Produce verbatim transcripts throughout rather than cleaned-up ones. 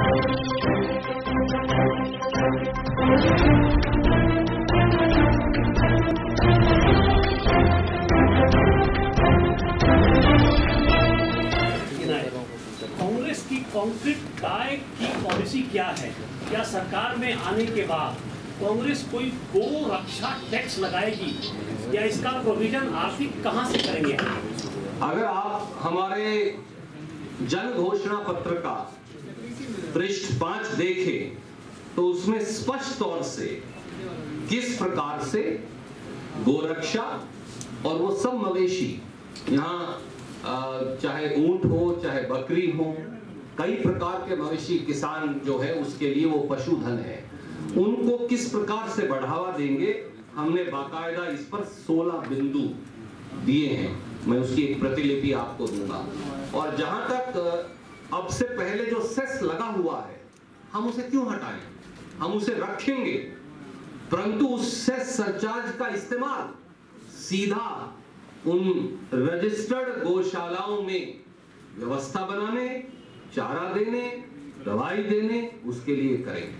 कांग्रेस की कॉन्क्रीट गाय की पॉलिसी क्या है? क्या सरकार में आने के बाद कांग्रेस कोई गो रक्षा टैक्स लगाएगी या इसका प्रोविजन आर्थिक कहां से करेंगे? अगर आप हमारे जन घोषणा पत्र का पृष्ठ पांच देखें तो उसमें स्पष्ट तौर से किस प्रकार से गोरक्षा और वो सब मवेशी, यहाँ चाहे ऊंट हो चाहे बकरी हो, कई प्रकार के मवेशी किसान जो है उसके लिए वो पशुधन है, उनको किस प्रकार से बढ़ावा देंगे, हमने बाकायदा इस पर सोलह बिंदु दिए हैं। मैं उसकी एक प्रतिलिपि आपको दूंगा। और जहां तक अब से पहले जो सेस लगा हुआ है, हम उसे क्यों हटाएं? हम उसे रखेंगे, परंतु उस सेस सरचार्ज का इस्तेमाल सीधा उन रजिस्टर्ड गौशालाओं में व्यवस्था बनाने, चारा देने, दवाई देने, उसके लिए करेंगे।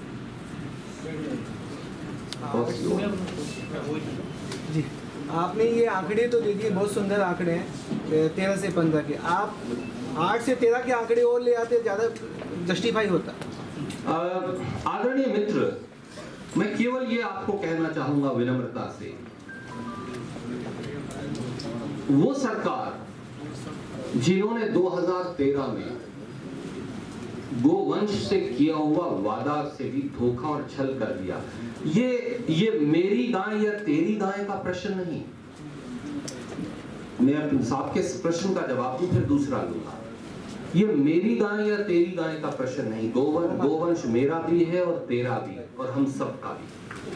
जी, आपने ये आंकड़े तो दे दिए, बहुत सुंदर आंकड़े हैं तेरह से पंद्रह के। आप आठ से तेरह के आंकड़े और ले आते, ज्यादा जस्टिफाई होता। आदरणीय मित्र, मैं केवल ये आपको कहना चाहूंगा विनम्रता से, वो सरकार जिन्होंने दो हज़ार तेरह में गोवंश से किया हुआ वादा से भी धोखा और छल कर दिया, ये ये मेरी गाय या तेरी गाय का प्रश्न नहीं। मैं अपने साहब के प्रश्न का जवाब दूं फिर दूसरा लूंगा। ये मेरी गाय या तेरी गाय का प्रश्न नहीं। गोवंश गोवंश मेरा भी है और तेरा भी और हम सबका भी।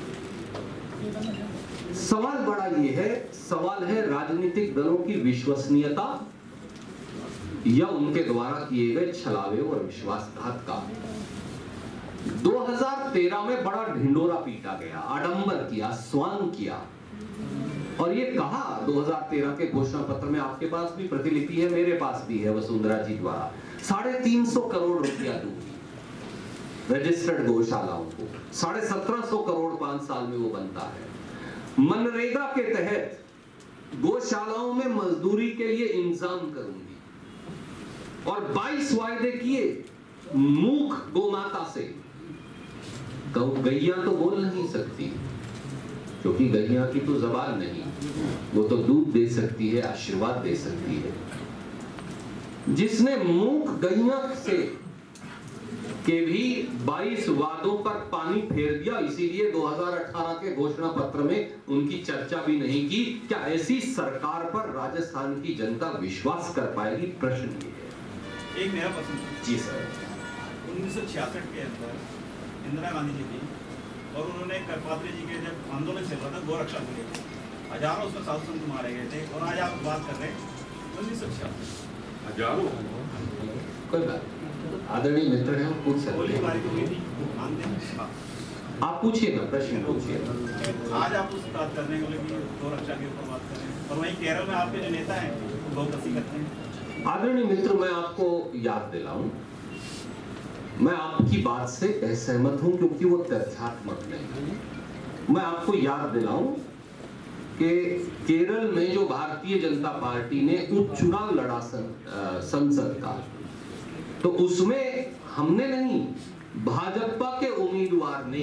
सवाल बड़ा ये है, सवाल है राजनीतिक दलों की विश्वसनीयता या उनके द्वारा किए गए छलावे और विश्वासघात का। दो हज़ार तेरह में बड़ा ढिंडोरा पीटा गया, आडंबर किया, स्वांग किया और ये कहा दो हज़ार तेरह के घोषणा पत्र में, आपके पास भी प्रतिलिपि है, मेरे पास भी है, वसुंधरा जी द्वारा साढ़े तीन सौ करोड़ रुपया दूंगी रजिस्टर्ड गौशालाओं को, साढ़े सत्रह सौ करोड़ पांच साल में वो बनता है। मनरेगा के तहत गौशालाओं में मजदूरी के लिए इंतजाम करूंगी और बाईस वायदे किए मूक गोमाता से। गैया तो बोल नहीं सकती क्योंकि गैया की तो जबान नहीं, वो तो दूध दे सकती है, आशीर्वाद दे सकती है। जिसने मूक गैया से के भी बाईस वादों पर पानी फेर दिया, इसीलिए दो हज़ार अठारह के घोषणा पत्र में उनकी चर्चा भी नहीं की। क्या ऐसी सरकार पर राजस्थान की जनता विश्वास कर पाएगी? प्रश्न ये है। एक मेरा प्रश्न जी सर, उन्नीस सौ छियासठ के अंदर इंदिरा गांधी जी थी और उन्होंने करपात्री जी के जब आंदोलन चल रहा था गोरक्षा को लेकर, हजारों उसमें साधु संत मारे गए थे और आज आप बात कर रहे हैं उन्नीस सौ छियासठ हजारों। कोई बात, आदरणीय मित्र हैं, पूछ सकते हैं। आप पूछिए ना, प्रश्न पूछिए। आज आप उस बात करने के लिए गोरक्षा के ऊपर बात कर रहे हैं और वहीं केरल में आपके जो नेता हैं वो गौकसी करते हैं। आदरणीय मित्र, मैं आपको याद दिलाऊं, मैं आपकी बात से असहमत हूं क्योंकि वो तथ्यात्मक नहीं। मैं आपको याद दिलाऊं कि केरल में जो भारतीय जनता पार्टी ने उपचुनाव लड़ा संसद का, तो उसमें हमने नहीं, भाजपा के उम्मीदवार ने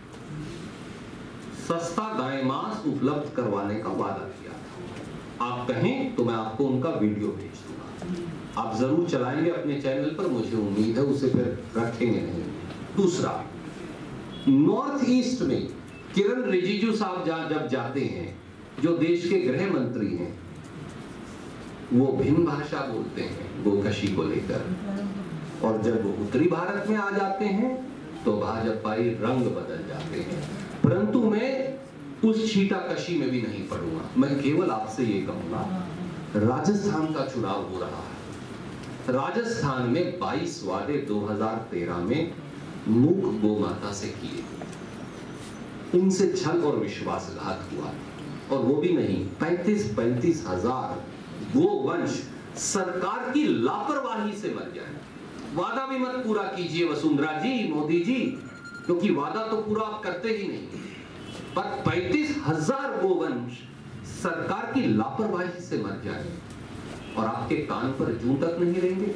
सस्ता गाय मांस उपलब्ध करवाने का वादा किया। आप कहें तो मैं आपको उनका वीडियो भेज दूंगा, आप जरूर चलाएंगे अपने चैनल पर, मुझे उम्मीद है, उसे फिर रखेंगे नहीं। दूसरा, नॉर्थ ईस्ट में किरण रिजिजू साहब जहां जब जाते हैं, जो देश के गृह मंत्री हैं, वो भिन्न भाषा बोलते हैं गोकशी को लेकर, और जब वो उत्तरी भारत में आ जाते हैं तो भाजपाई रंग बदल जाते हैं। परंतु मैं उस छीटाकशी में भी नहीं पड़ूंगा। मैं केवल आपसे ये कहूंगा, राजस्थान का चुनाव हो रहा है, राजस्थान में बाईस वादे दो हज़ार तेरह में मूक गोमाता से किए, उनसे छल और विश्वासघात हुआ, और वो भी नहीं, पैंतीस पैंतीस हजार गोवंश सरकार की लापरवाही से मर जाए। वादा भी मत पूरा कीजिए वसुंधरा जी, मोदी जी, क्योंकि वादा तो पूरा आप करते ही नहीं। पर पैंतीस हजार गोवंश सरकार की लापरवाही से मर जाए और आपके कान पर जूं तक नहीं रहेंगे।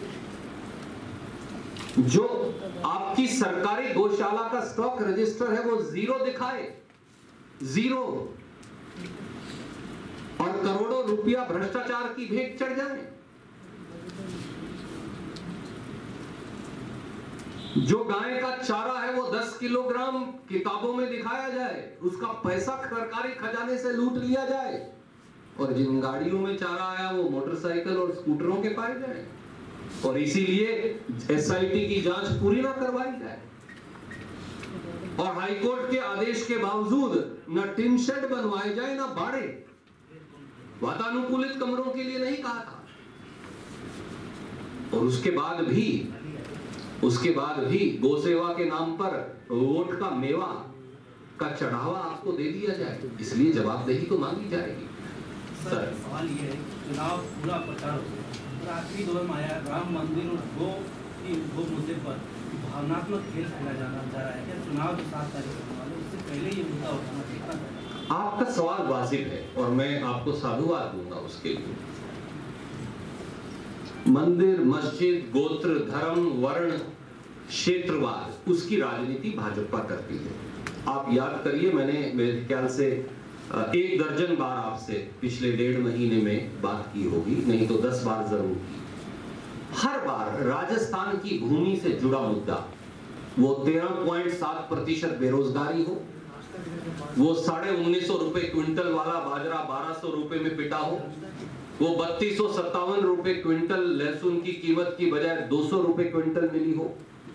जो आपकी सरकारी गौशाला का स्टॉक रजिस्टर है वो जीरो दिखाए, जीरो, और करोड़ों रुपया भ्रष्टाचार की भेंट चढ़ जाए। जो गाय का चारा है वो दस किलोग्राम किताबों में दिखाया जाए, उसका पैसा सरकारी खजाने से लूट लिया जाए, और जिन गाड़ियों में चारा आया वो मोटरसाइकिल और स्कूटरों के पाए जाए, और इसीलिए एसआईटी की जांच पूरी ना करवाई जाए, और हाईकोर्ट के आदेश के बावजूद न टिन शेड बनवाए जाए न बाड़े। वातानुकूलित कमरों के लिए नहीं कहा था। और उसके बाद भी उसके बाद भी गौसेवा के नाम पर वोट का मेवा का चढ़ावा आपको दे दिया जाए, इसलिए जवाबदेही तो मांगी जाएगी। सर, सवाल ये है, चुनाव पूरा प्रचार हो गया और आखिरी दौर में आया राम मंदिर और गो की गो मुद्दे पर भावनात्मक खेल खेला जाना जा रहा है। क्या चुनाव जो सात तारीख को होने वाले उससे पहले ये मुद्दा उठाना चाहिए? आपका सवाल वाजिब है और मैं आपको साधुवाद दूंगा उसके लिए। मंदिर, मस्जिद, गोत्र, धर्म, वर्ण, क्षेत्रवाद, उसकी राजनीति भाजपा करती है। आप याद करिए, मैंने मेरे ख्याल से एक दर्जन बार आपसे पिछले डेढ़ महीने में बात की होगी, नहीं तो दस बार जरूर की। हर बार राजस्थान की भूमि से जुड़ा मुद्दा, वो तेरह पॉइंट सात प्रतिशत बेरोजगारी हो, वो साढ़े उन्नीस सौ रुपए क्विंटल वाला बाजरा बारह सौ रुपए में पिटा हो, वो बत्तीस सौ सत्तावन रुपए क्विंटल लहसुन की कीमत की बजाय दो सौ रुपए क्विंटल मिली हो,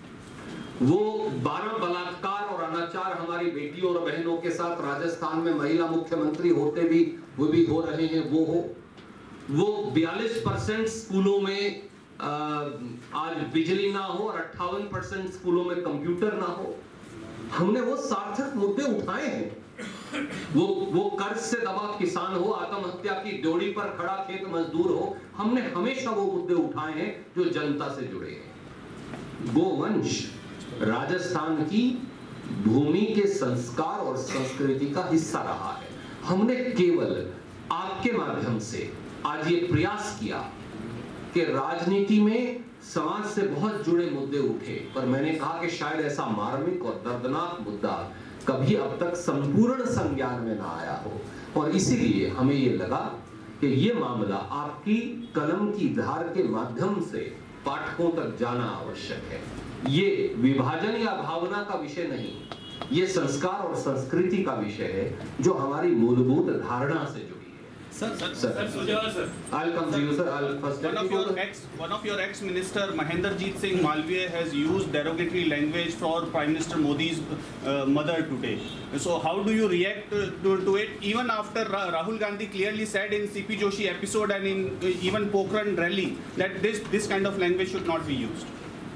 वो बारह बलात्कार और अनाचार हमारी बेटियों और बहनों के साथ राजस्थान में महिला मुख्यमंत्री होते भी वो भी हो रहे हैं वो हो, वो बयालीस परसेंट स्कूलों में आ, आज बिजली ना हो और अट्ठावन परसेंट स्कूलों में कंप्यूटर ना हो। हमने वो सार्थक मुद्दे उठाए हैं। वो वो कर्ज से दबा किसान हो, आत्महत्या की ड्योढ़ी पर खड़ा खेत मजदूर हो, हमने हमेशा वो मुद्दे उठाए हैं जो जनता से जुड़े हैं। गोवंश राजस्थान की भूमि के संस्कार और संस्कृति का हिस्सा रहा है। हमने केवल आपके माध्यम से आज ये प्रयास किया कि राजनीति में समाज से बहुत जुड़े मुद्दे उठे, पर मैंने कहा कि शायद ऐसा मार्मिक और दर्दनाक मुद्दा कभी अब तक संपूर्ण संज्ञान में ना आया हो, और इसीलिए हमें ये लगा कि ये मामला आपकी कलम की धार के माध्यम से पाठकों तक जाना आवश्यक है। ये विभाजन या भावना का विषय नहीं, ये संस्कार और संस्कृति का विषय है जो हमारी मूलभूत धारणा से जुड़ी है। Sir, sir, sir, sir, sir. I'll come to you, sir. I'll first. One of your ex, one of your ex-minister Mahendrajit Singh Malviya has used derogatory language for Prime Minister Modi's uh, mother today. So how do you react to, to, to it? Even after Ra Rahul Gandhi clearly said in C P Joshi episode and in uh, even Pokhran rally that this this kind of language should not be used.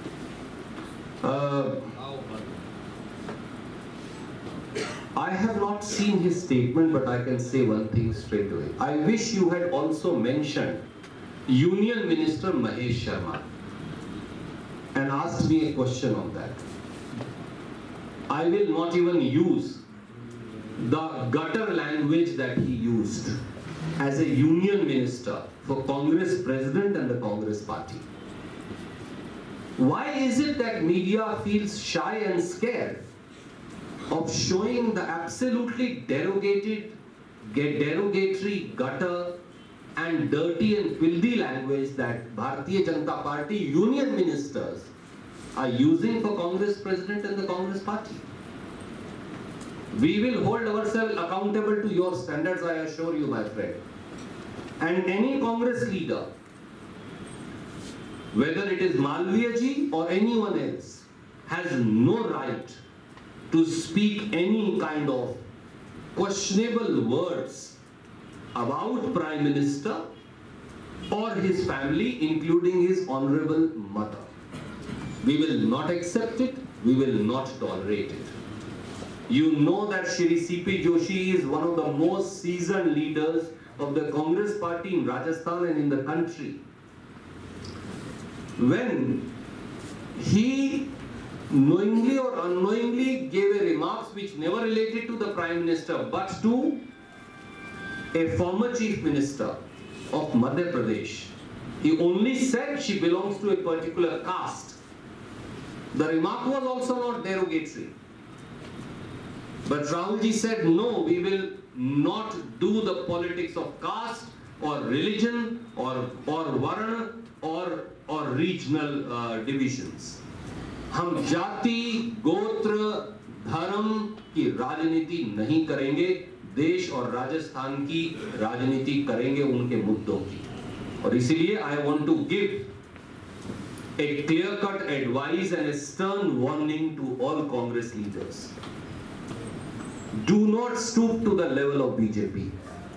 Uh, I have not seen his statement, but I can say one thing straight away. I wish you had also mentioned Union Minister Mahesh Sharma and asked me a question on that. I will not even use the gutter language that he used as a Union Minister for Congress President and the Congress Party. Why is it that media feels shy and scared of showing the absolutely derogated, derogatory, gutter and dirty and filthy language that Bharatiya Janata Party union ministers are using for Congress President and the Congress Party? We will hold ourselves accountable to your standards, I assure you, my friend. And any Congress leader, whether it is Malviya ji or anyone else, has no right to speak any kind of questionable words about Prime Minister or his family, including his honorable mother. We will not accept it, we will not tolerate it. You know that Shri C P Joshi is one of the most seasoned leaders of the Congress party in Rajasthan and in the country. When he knowingly or unknowingly gave a remarks which never related to the Prime Minister but to a former Chief Minister of Madhya Pradesh. He only said she belongs to a particular caste. The remark was also not derogatory. But Rahulji said, no, we will not do the politics of caste or religion or, or varna or, or regional uh, divisions. हम जाति, गोत्र, धर्म की राजनीति नहीं करेंगे, देश और राजस्थान की राजनीति करेंगे उनके मुद्दों की। और इसीलिए I want to give a clear-cut advice and a stern warning to all Congress leaders. Do not stoop to the level of B J P.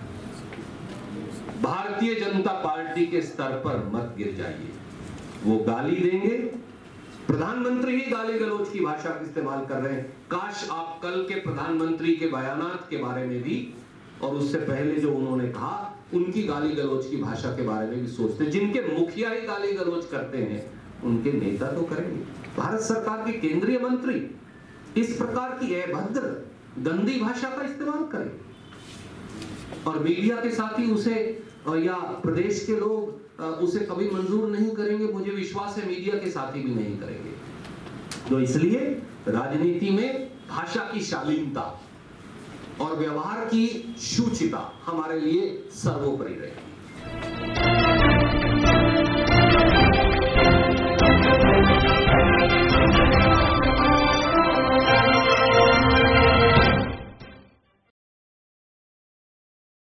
Bharatiya Janata party के स्तर पर मत गिर जाइए। वो गाली देंगे, प्रधानमंत्री ही गाली गलौज की भाषा का इस्तेमाल कर रहे हैं। काश आप कल के प्रधानमंत्री के बयानात के बारे में भी और उससे पहले जो उन्होंने कहा उनकी गाली गलौज की भाषा के बारे में भी सोचते। जिनके मुखिया ही गाली गलौज करते हैं उनके नेता तो करेंगे। भारत सरकार के केंद्रीय मंत्री इस प्रकार की अभद्र गंदी भाषा का इस्तेमाल करें और मीडिया के साथ ही उसे या प्रदेश के लोग उसे कभी मंजूर नहीं करेंगे। मुझे विश्वास है मीडिया के साथी भी नहीं करेंगे। तो इसलिए राजनीति में भाषा की शालीनता और व्यवहार की शुचिता हमारे लिए सर्वोपरि रहेगी।